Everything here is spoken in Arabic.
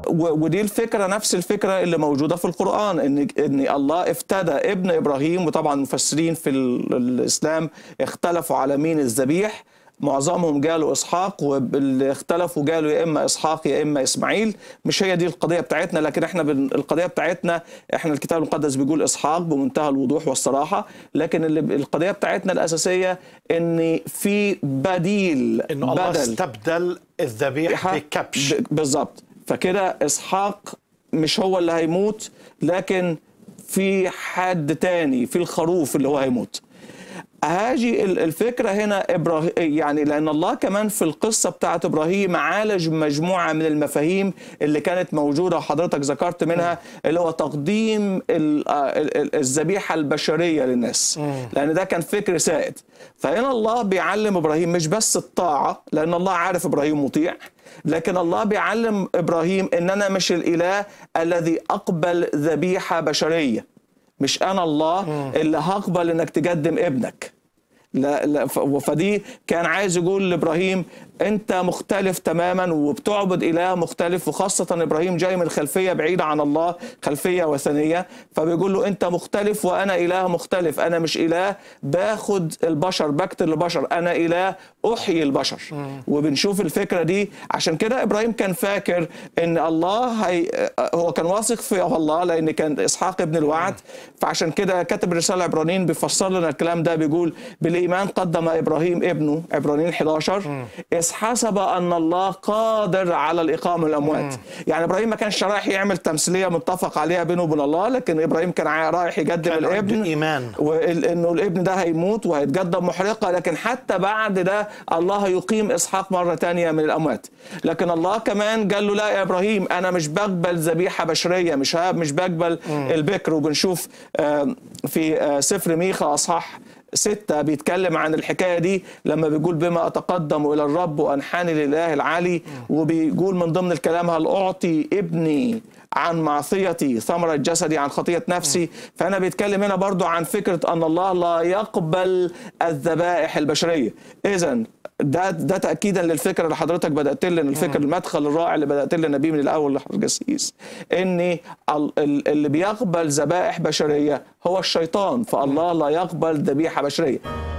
ودي الفكرة، نفس الفكرة اللي موجودة في القرآن، إن الله افتدى ابن إبراهيم. وطبعا المفسرين في الإسلام اختلفوا على مين الذبيح، معظمهم قالوا إسحاق، واللي اختلفوا قالوا يا إما إسحاق يا إما إسماعيل. مش هي دي القضية بتاعتنا، لكن احنا القضية بتاعتنا، احنا الكتاب المقدس بيقول إسحاق بمنتهى الوضوح والصراحة، لكن القضية بتاعتنا الأساسية إن في بديل، إنه الله استبدل الذبيحة بكبش. بالظبط. فكده إسحاق مش هو اللي هيموت، لكن في حد تاني، في الخروف اللي هو هيموت. هاجي الفكرة هنا إبراهيم، يعني لأن الله كمان في القصة بتاعت إبراهيم عالج مجموعة من المفاهيم اللي كانت موجودة وحضرتك ذكرت منها، اللي هو تقديم الذبيحة البشرية للناس، لأن ده كان فكر سائد. فهنا الله بيعلم إبراهيم مش بس الطاعة، لأن الله عارف إبراهيم مطيع، لكن الله بيعلم إبراهيم إن أنا مش الإله الذي أقبل ذبيحة بشرية. مش أنا الله اللي هقبل إنك تقدم ابنك. لا فدي كان عايز يقول لإبراهيم أنت مختلف تماما وبتعبد إله مختلف، وخاصة إبراهيم جاي من خلفية بعيدة عن الله، خلفية وثنية، فبيقول له أنت مختلف وأنا إله مختلف. أنا مش إله باخد البشر بقتل البشر، أنا إله أحيي البشر. وبنشوف الفكرة دي. عشان كده إبراهيم كان فاكر إن الله هو كان واثق في الله، لأن كان إسحاق ابن الوعد. فعشان كده كاتب رسالة عبرانيين بيفسر لنا الكلام ده، بيقول بالإيمان قدم إبراهيم ابنه، عبرانيين 11، حسب أن الله قادر على الإقامة من الأموات. يعني إبراهيم ما كانش رايح يعمل تمثيلية متفق عليها بينه وبين الله، لكن إبراهيم كان رايح يقدم الابن، إيمان وإنه الابن ده هيموت وهيتقدم محرقة، لكن حتى بعد ده الله هيقيم إسحاق مرة تانية من الأموات. لكن الله كمان قال له لا يا إبراهيم، أنا مش بقبل ذبيحة بشرية، مش بقبل البكر. وبنشوف في سفر ميخا أصحاح 6 بيتكلم عن الحكاية دي، لما بيقول بما أتقدم إلى الرب وأنحني لله العالي، وبيقول من ضمن الكلام هل أعطي ابني عن معصيتي ثمرة جسدي عن خطية نفسي. فأنا بيتكلم هنا برضو عن فكرة أن الله لا يقبل الذبائح البشرية. إذن ده تأكيدا للفكرة اللي حضرتك بدأت لنا، الفكر المدخل الرائع اللي بدأت لنا بيه من الأول لحضرتك، إن اللي بيقبل ذبائح بشرية هو الشيطان، فالله لا يقبل ذبيحة بشرية.